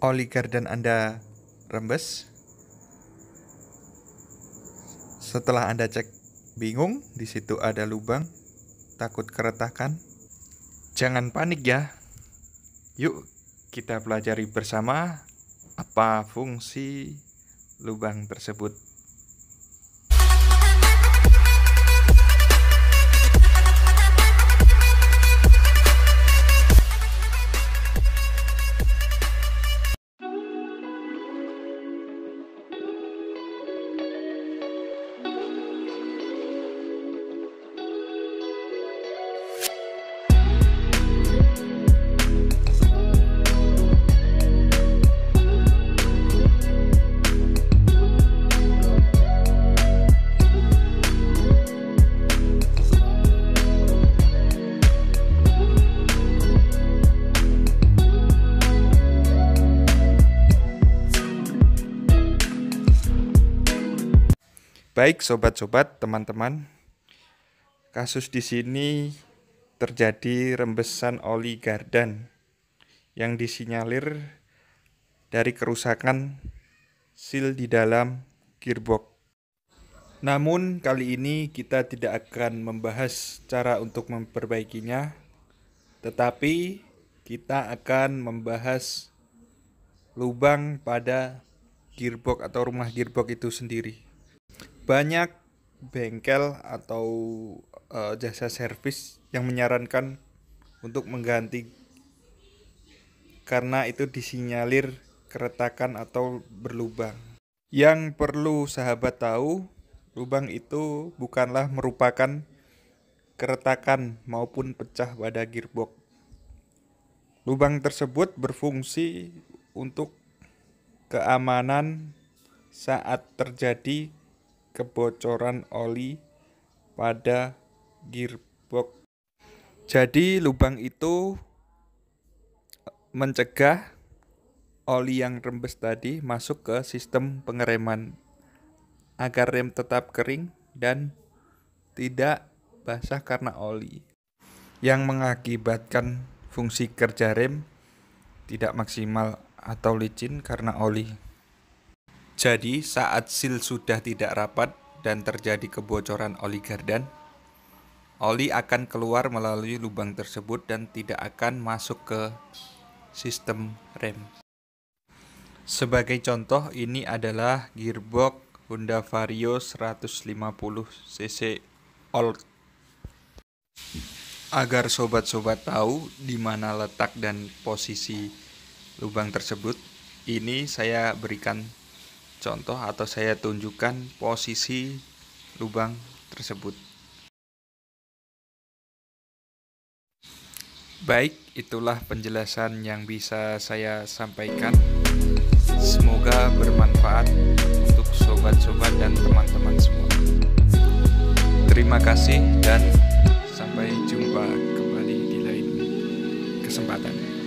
oli gardan Anda rembes. Setelah Anda cek bingung, di situ ada lubang, takut keretakan. Jangan panik ya. Yuk kita pelajari bersama apa fungsi lubang tersebut. Baik sobat-sobat, teman-teman, kasus di sini terjadi rembesan oli gardan yang disinyalir dari kerusakan seal di dalam gearbox. Namun kali ini kita tidak akan membahas cara untuk memperbaikinya, tetapi kita akan membahas lubang pada gearbox atau rumah gearbox itu sendiri. Banyak bengkel atau jasa servis yang menyarankan untuk mengganti karena itu disinyalir keretakan atau berlubang. Yang perlu sahabat tahu, lubang itu bukanlah merupakan keretakan maupun pecah pada gearbox. Lubang tersebut berfungsi untuk keamanan saat terjadi kebocoran oli pada gearbox. Jadi lubang itu mencegah oli yang rembes tadi masuk ke sistem pengereman agar rem tetap kering dan tidak basah karena oli, yang mengakibatkan fungsi kerja rem tidak maksimal atau licin karena oli. Jadi saat seal sudah tidak rapat dan terjadi kebocoran oli gardan, oli akan keluar melalui lubang tersebut dan tidak akan masuk ke sistem rem. Sebagai contoh, ini adalah gearbox Honda Vario 150cc old. Agar sobat-sobat tahu di mana letak dan posisi lubang tersebut, ini saya berikan contoh atau saya tunjukkan posisi lubang tersebut. Baik, itulah penjelasan yang bisa saya sampaikan. Semoga bermanfaat untuk sobat-sobat dan teman-teman semua. Terima kasih dan sampai jumpa kembali di lain kesempatan.